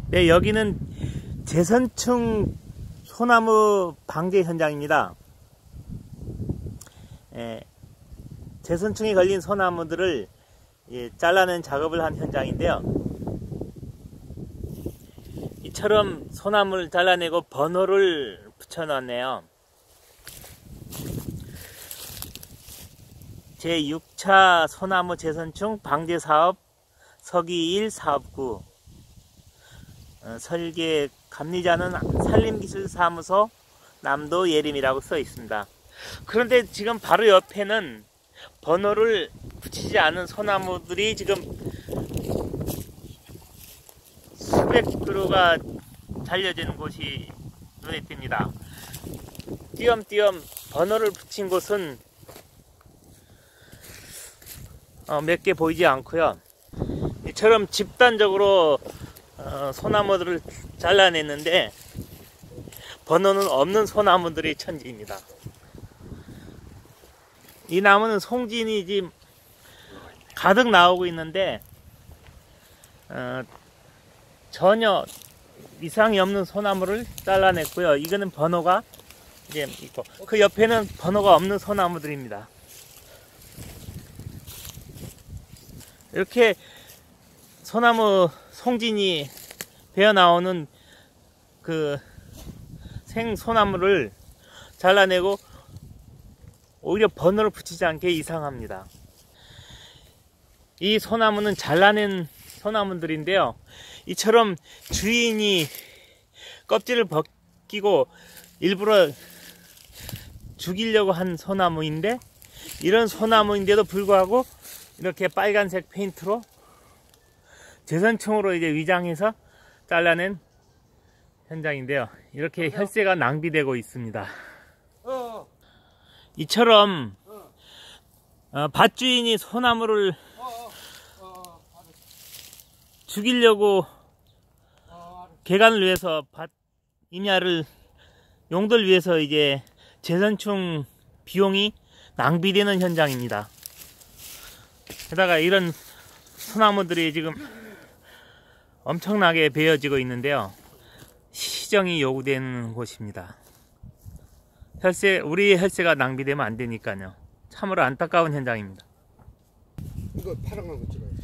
네, 여기는 제선충 소나무 방제 현장입니다. 제선충이 걸린 소나무들을 잘라낸 작업을 한 현장인데요. 이처럼 소나무를 잘라내고 번호를 붙여놨네요. 제6차 소나무 제선충 방제사업 서기 1 사업구 설계 감리자는 산림기술사무소 남도 예림이라고 써 있습니다. 그런데 지금 바로 옆에는 번호를 붙이지 않은 소나무들이 지금 수백 그루가 잘려진 곳이 눈에 띕니다. 띄엄띄엄 번호를 붙인 곳은 몇 개 보이지 않고요. 이처럼 집단적으로 소나무들을 잘라냈는데 번호는 없는 소나무들이 천지입니다. 이 나무는 송진이 지금 가득 나오고 있는데 전혀 이상이 없는 소나무를 잘라냈고요. 이거는 번호가 이제 있고 그 옆에는 번호가 없는 소나무들입니다. 이렇게 소나무 송진이 베어 나오는 그 생소나무를 잘라내고 오히려 번호를 붙이지 않게 이상합니다. 이 소나무는 잘라낸 소나무들인데요. 이처럼 주인이 껍질을 벗기고 일부러 죽이려고 한 소나무인데, 이런 소나무인데도 불구하고 이렇게 빨간색 페인트로 제선충으로 이제 위장해서 잘라낸 현장인데요. 이렇게 혈세가 낭비되고 있습니다. 이처럼 밭주인이 소나무를 죽이려고 개간을 위해서 밭 임야를 용도를 위해서 이제 제선충 비용이 낭비되는 현장입니다. 게다가 이런 소나무들이 지금 엄청나게 베어지고 있는데요. 시정이 요구되는 곳입니다. 우리의 혈세가 낭비되면 안 되니까요. 참으로 안타까운 현장입니다. 이거 파란 거 찍어요.